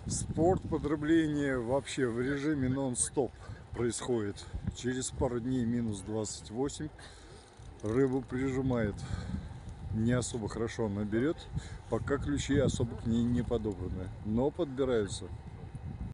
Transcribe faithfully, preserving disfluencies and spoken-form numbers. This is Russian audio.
Спорт подробление вообще в режиме нон-стоп происходит. Через пару дней минус двадцать восемь. Рыбу прижимает. Не особо хорошо она берет, пока ключи особо к ней не подобраны. Но подбираются.